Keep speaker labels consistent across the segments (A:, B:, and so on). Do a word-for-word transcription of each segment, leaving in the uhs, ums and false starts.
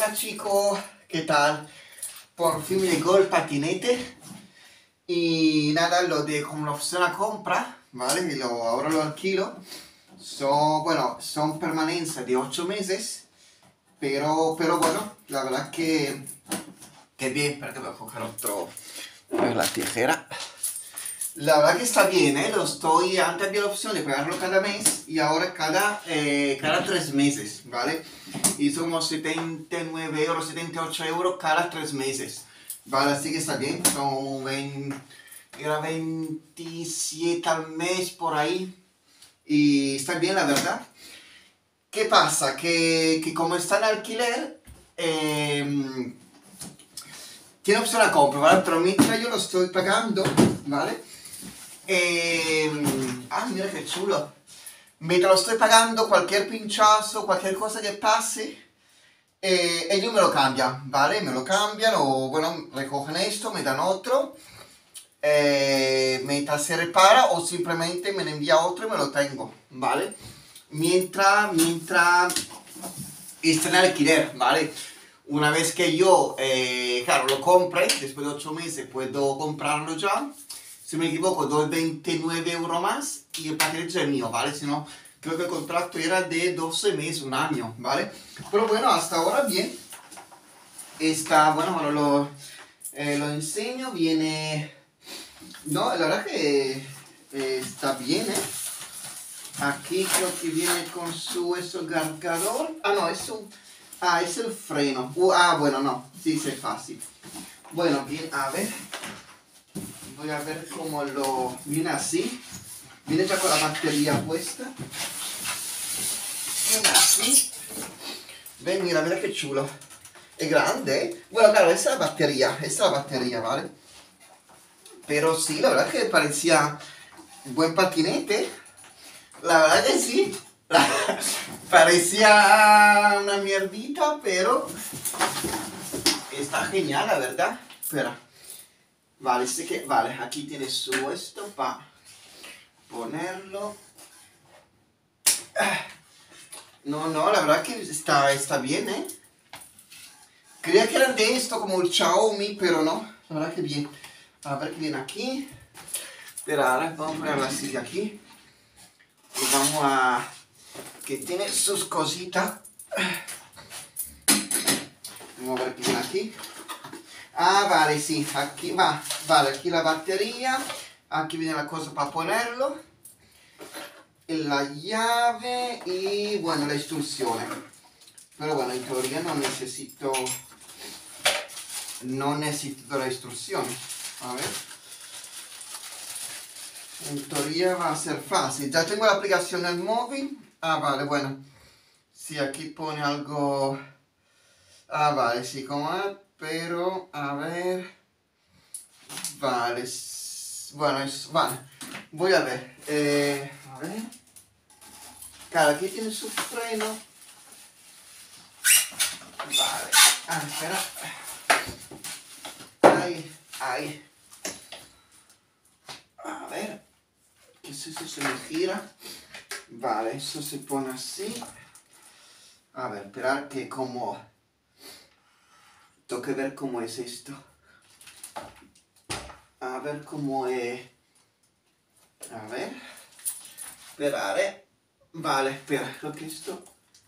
A: Hola chicos, ¿qué tal? Por fin me llegó el patinete y nada, lo de como la opción a compra, ¿vale? Y lo, ahora lo alquilo. Son, bueno, son permanencia de ocho meses, pero, pero bueno, la verdad que, que bien. Espera que voy a coger otro, a ver, la tijera. La verdad que está bien, ¿eh? Lo estoy, antes había la opción de pagarlo cada mes y ahora cada, eh, cada tres meses, ¿vale? Y somos setenta y nueve euros, setenta y ocho euros cada tres meses, ¿vale? Así que está bien, son veinte, era veintisiete al mes por ahí y está bien, la verdad. ¿Qué pasa? Que, que como está en alquiler, eh, tiene opción a compra, ¿vale? Pero mientras yo lo estoy pagando, ¿vale? Eh, ah, mira qué chulo. Mientras lo estoy pagando, cualquier pinchazo, cualquier cosa que pase, eh, ellos me lo cambian, ¿vale? Me lo cambian o, bueno, recogen esto, me dan otro, eh, mientras se repara o simplemente me lo envía otro y me lo tengo, ¿vale? Mientras, mientras está en alquiler, ¿vale? Una vez que yo, eh, claro, lo compre, después de ocho meses puedo comprarlo ya. Si no me equivoco, doy veintinueve euros más y el paquete ya es mío, ¿vale? Si no, creo que el contrato era de doce meses, un año, ¿vale? Pero bueno, hasta ahora bien. Está, bueno, ahora lo, eh, lo enseño, viene... No, la verdad que eh, está bien, ¿eh? Aquí creo que viene con su eso cargador. Ah, no, es un... Ah, es el freno. Uh, ah, bueno, no, sí, sí, es fácil. Bueno, bien, a ver... Voy a ver cómo lo... Viene así. Viene ya con la batería puesta. Viene así. Ven, mira, mira qué chulo. Es grande, ¿eh? Bueno, claro, esa es la batería. Esa es la batería, ¿vale? Pero sí, la verdad es que parecía un buen patinete. La verdad que sí. Parecía una mierdita, pero... Está genial, la verdad. Espera. Vale, sé que, vale, aquí tiene su esto para ponerlo. No, no, la verdad que está, está bien, ¿eh? Creía que eran de esto como el Xiaomi, pero no. La verdad que bien. A ver qué viene aquí. Espera, ahora vamos a poner la silla aquí. Y vamos a... que tiene sus cositas. Vamos a ver qué viene aquí. Ah, vale, sí, aquí va, vale, aquí la batería, aquí viene la cosa para ponerlo, la llave y, bueno, la instrucción. Pero bueno, en teoría no necesito, no necesito la instrucción. A ver. En teoría va a ser fácil. Ya tengo la aplicación en el móvil. Ah, vale, bueno. Sí, aquí pone algo... Ah, vale, sí, como es, pero, a ver... Vale, bueno, es, vale, voy a ver, eh, a ver, claro, aquí tiene su freno, vale, ah, espera, ahí, ahí, a ver, que si eso se me gira, vale, eso se pone así, a ver, esperar que como, tengo que ver cómo es esto. A ver cómo es. A ver. Esperare. Vale, espera, creo que esto.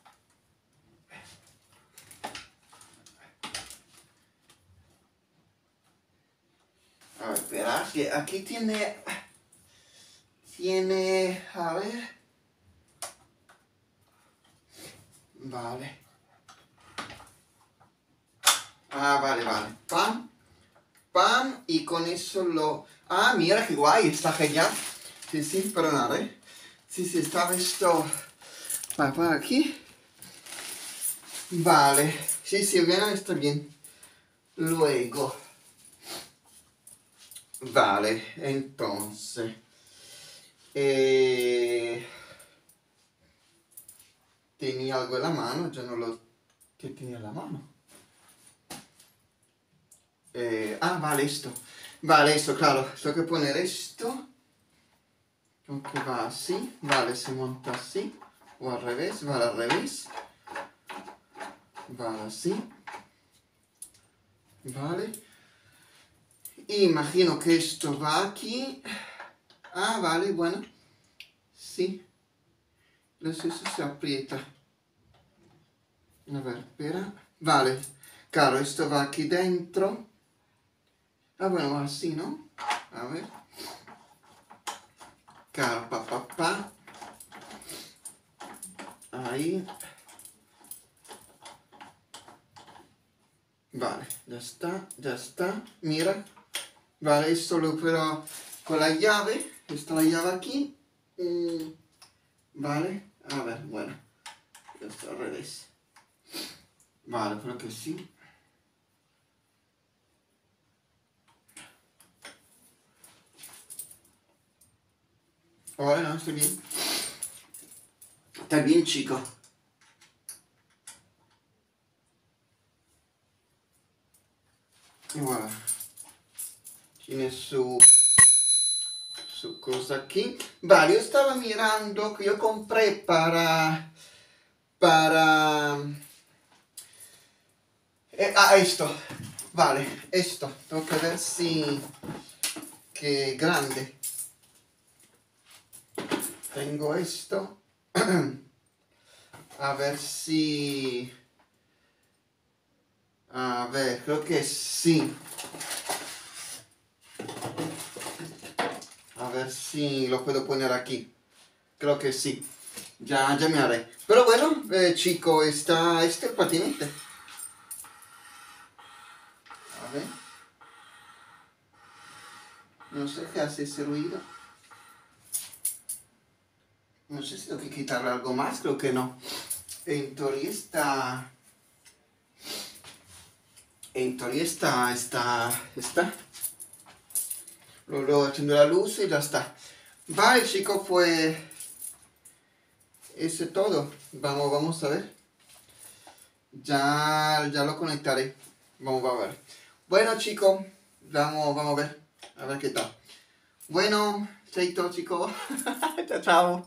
A: A ver, espera, que aquí tiene. Tiene. A ver. Vale. Ah, vale, vale. Pam. Pam. Y con eso lo. Ah, mira qué guay, está genial. Sí, sí, pero nada, ¿eh? Sí, sí, estaba esto. Va para aquí. Vale. Sí, sí, bien, está bien. Luego. Vale, entonces. Eh, tenía algo en la mano, yo no lo... ¿Qué tenía en la mano? Eh, ah, vale, esto. Vale, esto, claro. Tengo que poner esto. Creo que va así. Vale, se monta así. O al revés, vale al revés. Vale así. ¿vale? Imagino que esto va aquí. Ah, vale, bueno. Sí. No sé si se aprieta. A ver, espera. Vale. Claro, esto va aquí dentro. Ah, bueno, va así, ¿no? A ver. Claro, pa, pa, pa. Ahí. Vale, ya está, ya está. Mira. Vale, esto lo opero con la llave. Está la llave aquí. Mm, vale. A ver, bueno. Esto al revés. Vale, creo que sí. Ahora no, está bien. Está bien, chico. Y voilà. Tiene su, su cosa aquí. Vale, yo estaba mirando que yo compré para... Para... Eh, ah, esto. Vale, esto. Tengo que ver si... Que grande. Tengo esto. A ver si... A ver, creo que sí. A ver si lo puedo poner aquí. Creo que sí. Ya, ya me haré. Pero bueno, eh, chico, está este el patinete. A ver. No sé qué hace ese ruido. No sé si tengo que quitarle algo más, creo que no. En teoría está... En teoría está... Está... Está. Luego accendo la luz y ya está. Vale, chicos, pues... Eso es todo. Vamos, vamos a ver. Ya, ya lo conectaré. Vamos a ver. Bueno, chicos, vamos, vamos a ver. A ver qué tal. Bueno, chaito, chicos. Chao, chao.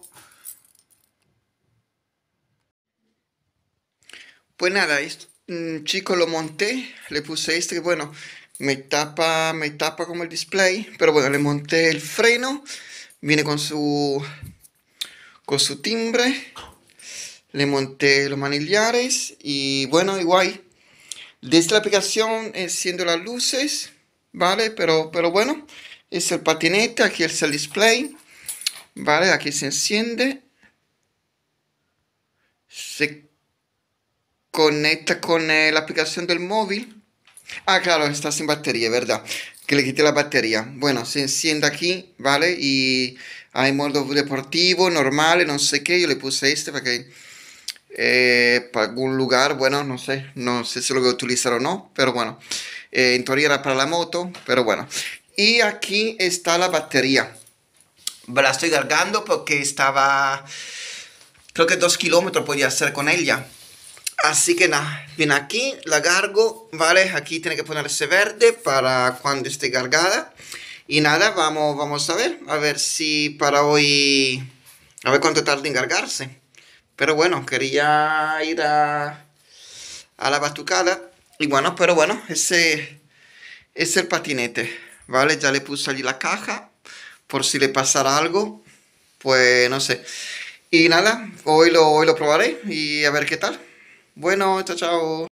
A: Pues nada, esto, mm, chico, lo monté, le puse este que bueno, me tapa, me tapa como el display, pero bueno, le monté el freno, viene con su, con su timbre, le monté los manillares y bueno, igual, desde la aplicación enciendo las luces, ¿vale? Pero, pero bueno, es el patinete, aquí es el display, ¿vale? Aquí se enciende, se conecta con eh, la aplicación del móvil. Ah, claro, está sin batería, ¿verdad? Que le quité la batería. Bueno, se enciende aquí, ¿vale? Y hay modo deportivo, normal, no sé qué. Yo le puse este para que... eh, para algún lugar, bueno, no sé. No sé si lo voy a utilizar o no, pero bueno. Eh, en teoría era para la moto, pero bueno. Y aquí está la batería. La estoy cargando porque estaba... Creo que dos kilómetros podía hacer con ella. Así que nada, viene aquí, la cargo, ¿vale? Aquí tiene que ponerse verde para cuando esté cargada. Y nada, vamos, vamos a ver, a ver si para hoy, a ver cuánto tarda en cargarse. Pero bueno, quería ir a, a la batucada. Y bueno, pero bueno, ese es el patinete, ¿vale? Ya le puse allí la caja, por si le pasara algo, pues no sé. Y nada, hoy lo, hoy lo probaré y a ver qué tal. Bueno, chao, chao.